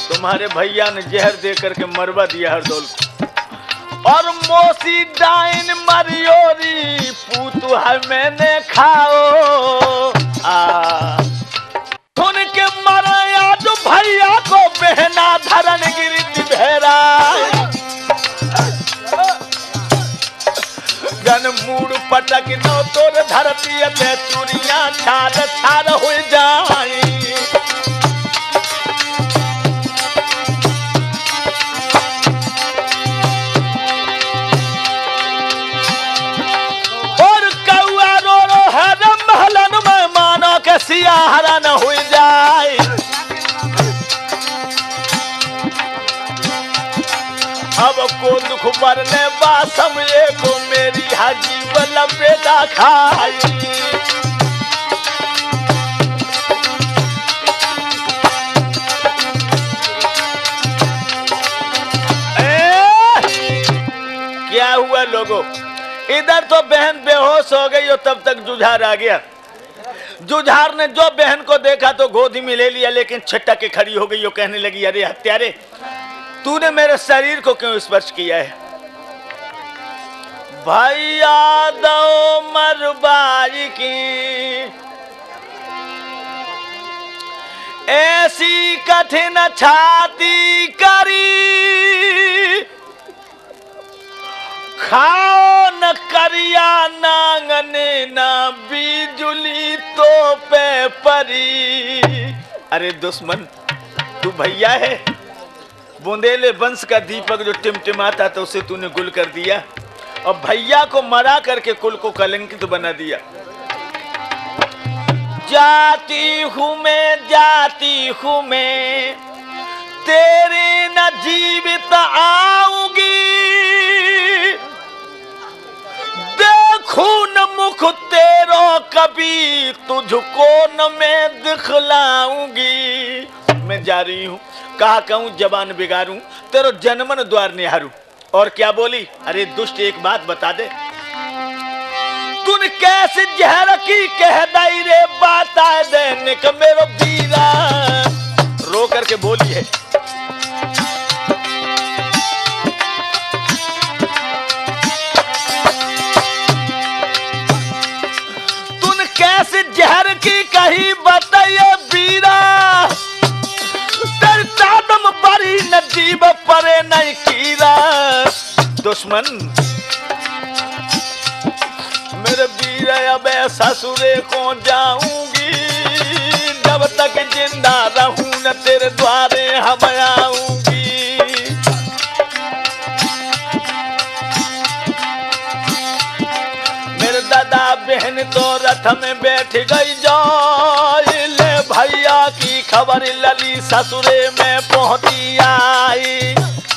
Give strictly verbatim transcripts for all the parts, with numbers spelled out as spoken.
तुम्हारे भैया ने जहर दे करके मरवा दिया हरदौल को। और मोसी डाइन मरियोरी पूतू है मैंने खाओ आ सुन के मरा आज भैया को बहना धरन गिरी भेरा जन मूड पटक नो तोर धरती में चूड़ियां छार छार हो जाए। और कौआ रो रो है महलन में मानो के सिया हरा न हो जाए। अब को दुख मरने बासम को मेरी हाजी वाला बेटा खाई। क्या हुआ लोगों, इधर तो बहन बेहोश हो गई और तब तक जुझार आ गया। जुझार ने जो बहन को देखा तो गोदी में ले लिया, लेकिन छटक के खड़ी हो गई और कहने लगी, अरे हत्यारे तूने मेरे शरीर को क्यों स्पर्श किया है? भैया दो मरबाई की ऐसी कठिन छाती करी, खाओ न करिया नांगने ना बिजुली तो पे परी। अरे दुश्मन तू भैया है, बुंदेले वंश का दीपक जो टिमटिमाता था उसे तूने गुल कर दिया और भैया को मरा करके कुल को कलंकित तो बना दिया। जाती हूं मैं जाती हूं मैं तेरे न जीवित आऊंगी, देखू न मुख तेरो कभी तुझको न मैं दिखलाऊंगी। मैं जा रही हूं, कहा कहूं जबान बिगाड़ूं, तेरो जन्मन द्वार निहारूं। और क्या बोली, अरे दुष्ट एक बात बता दे, तूने कैसे जहर की कह दई रे बता दे निक मेरो बीरा। रो करके बोली है, तूने कैसे जहर की कही बताइए बीरा, तादम बड़ी नजीब परे नहीं कीरा। दुश्मन मेरे वीर अब ससुरे को जाऊंगी, जब तक जिंदा रहूं न तेरे द्वारे हम आऊंगी। मेरे दादा बहन तो रथ में बैठ गई जाए, ले भैया की खबर लली ससुरे में पहुंची आई।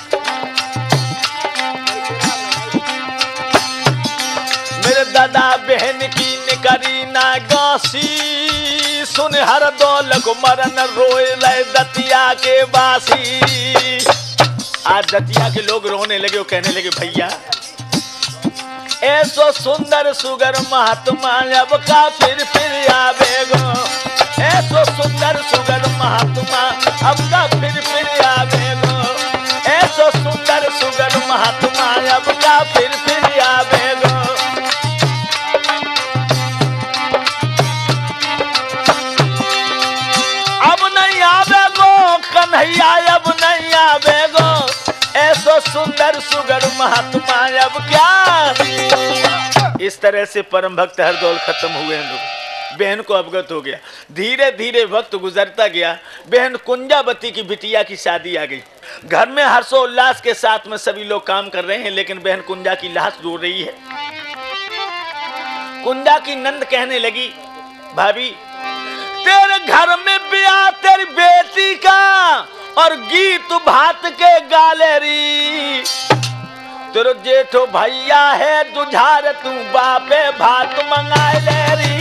मेरे दादा बहन की निकरी ना गासी, सुन हर दौल को मरन रोए ले दतिया के बासी। आज दतिया के लोग रोने लगे और कहने लगे, भैया ऐसो सुंदर सुगर महात्मा अब का फिर फिर आवेगो, ऐसो सुंदर सुगर महात्मा अब का फिर फिर आवेगो, ऐसो सुंदर सुगर महात्मा अब का फिर फिर आवेगो। अब नहीं आवेगो कन्हैया, अब नहीं आवेगो, ऐसो सुंदर सुगर महात्मा अब क्या। इस तरह से परम भक्त हरदौल खत्म हुए हैं लोग। बहन को अवगत हो गया, धीरे धीरे वक्त गुजरता गया। बहन कुंजावती की बिटिया की शादी आ गई। घर में हर्षोल्लास के साथ में सभी लोग काम कर रहे हैं, लेकिन बहन कुंजा की लाश रो रही है। कुंजा की नंद कहने लगी, भाभी तेरे घर में ब्याह तेरी बेटी का और गीत भात के गालेरी, तेरो जेठो भैया है जुझार तू बापे भात मंगाए ले री।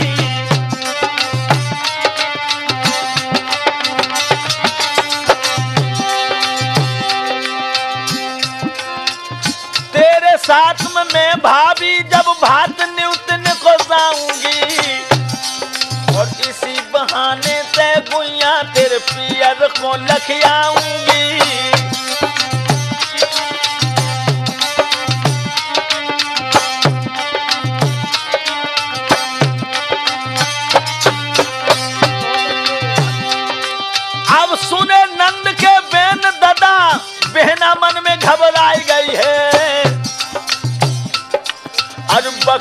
तेरे साथ में मैं भाभी जब भात न्यूतन को जाऊंगी, और इसी बहाने से गुइया तेरे पियर को लखियाऊंगी।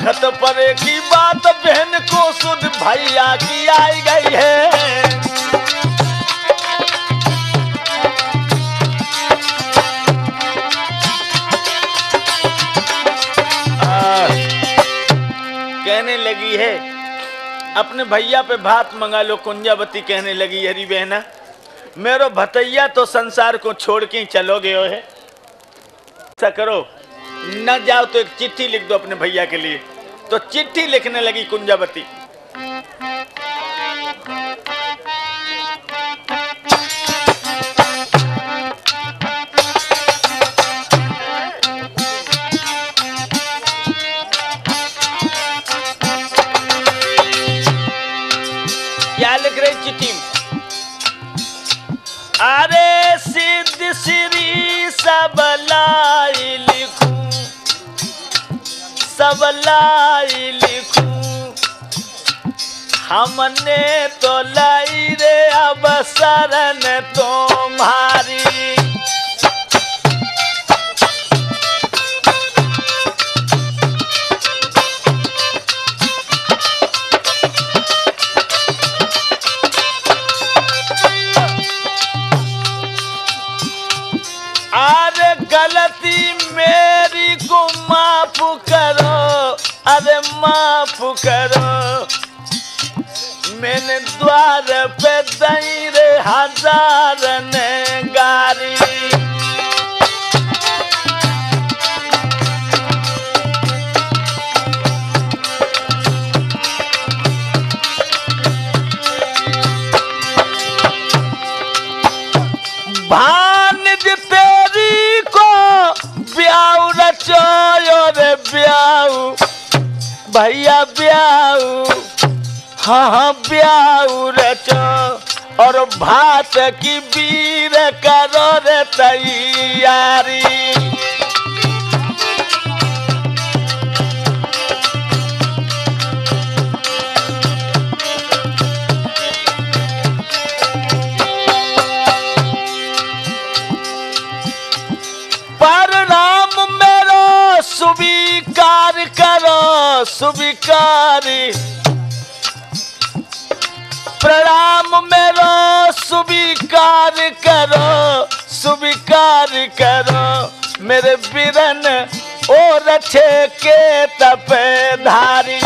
देखत परे की बात बहन को सुध भैया की आई गई है। आ, कहने लगी है अपने भैया पे भात मंगा लो। कुंजावती कहने लगी हरी बहना मेरो भतैया तो संसार को छोड़ के ही चलोगे हो है। ऐसा करो न जाओ तो एक चिट्ठी लिख दो अपने भैया के लिए। तो चिट्ठी लिखने लगी कुंजावती। क्या लिख रही चिट्ठी? अरे सिद्ध श्री सबलाई लिखूं, सबलाई लिखूं, हमने तो लाई रे अब शरण तुम्हारी। अरे गलती मेरी को माफ करो, अरे माफ करो, मैंने द्वार पे दई रे हजार ने गारी। भानज तेरी को ब्याऊ रचो रे ब्याऊ, भैया ब्याऊ, हाँ हाँ ब्याऊ रचो और भात की बीर करो रे तैयारी। परिणाम मेरो स्वीकार करो, स्वीकारी प्रणाम मेरो स्वीकार करो, स्वीकार करो, मेरे बिरन ओ रछे के तपे धारी।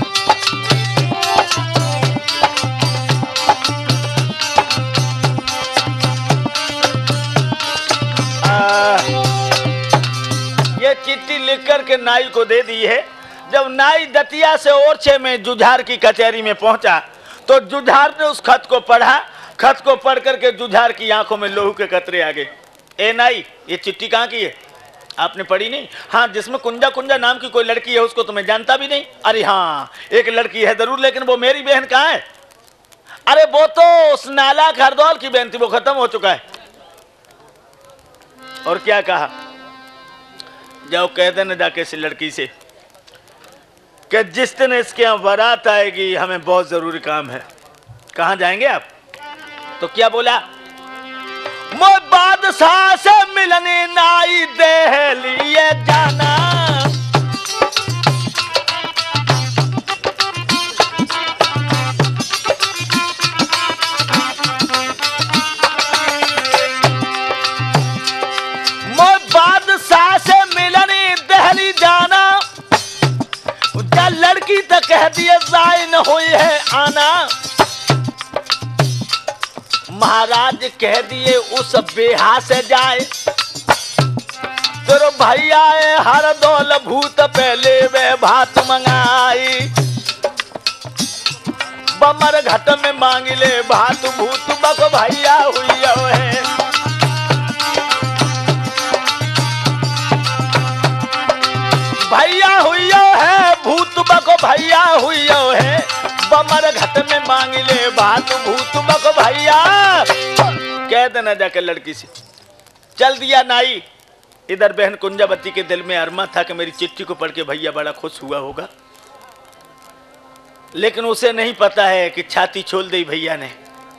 ये चिट्ठी लिख करके नाई को दे दी है। जब नाई दतिया से ओरछे में जुझार की कचहरी में पहुंचा तो जुझार ने उस खत को पढ़ा। खत को पढ़ करके जुझार की आंखों में लोहू के कतरे आ गए। ए नाई ये चिट्ठी कहाँ की है? आपने पढ़ी नहीं? हाँ, जिसमें कुंजा कुंजा नाम की कोई लड़की है उसको तो मैं जानता भी नहीं। अरे हाँ एक लड़की है जरूर, लेकिन वो मेरी बहन कहाँ है? अरे वो तो उस नाला खरदौल की बहन थी, वो खत्म हो चुका है। और क्या कहा? जाओ कह देना जाके इस लड़की से कि जिस दिन इसके यहाँ बारात आएगी हमें बहुत जरूरी काम है। कहाँ जाएंगे आप? तो क्या बोला? मैं बादशाह से मिलने नाई दे लिए जाना, मैं बादशाह से मिलने दहली जाना। जा लड़की तो कह दिए जाए न हुई है आना। महाराज कह दिए उस बेहा से जाए, तेरो भैया हर दौल भूत पहले वे भात मंगाई। बमर घट में मांग ले भात भूत बक भैया हुई है। भैया हुई है भूत बक भैया हुई है। बमर घट में मांग ले भात भूत बक भैया। कह देना जाकर लड़की से। चल दिया नाई। इधर बहन कुंजावती के दिल में अरमा था कि मेरी चिट्ठी को पढ़ के भैया बड़ा खुश हुआ होगा, लेकिन उसे नहीं पता है कि छाती छोड़ दी भैया ने।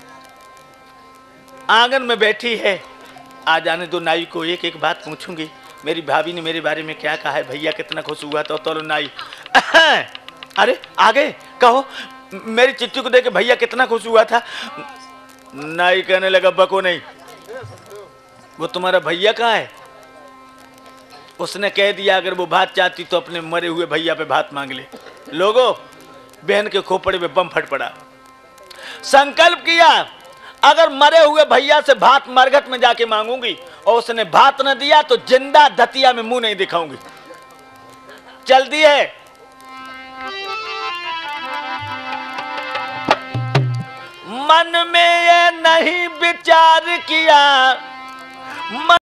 आंगन में बैठी है। आ जाने दो नाई को, एक एक बात पूछूंगी। मेरी भाभी ने मेरे बारे में क्या कहा है, भैया कितना खुश हुआ। तो तोलो नाई अरे आगे कहो, मेरी चिट्ठी को देख के भैया कितना खुश हुआ था। नहीं कहने लगा बको नहीं, वो तुम्हारा भैया कहाँ है? उसने कह दिया अगर वो भात चाहती तो अपने मरे हुए भैया पे भात मांग ले। लोगों, बहन के खोपड़े में बम फट पड़ा। संकल्प किया अगर मरे हुए भैया से भात मरघट में जाके मांगूंगी और उसने भात न दिया तो जिंदा दतिया में मुंह नहीं दिखाऊंगी। चल दी है। मन में ये नहीं विचार किया, मन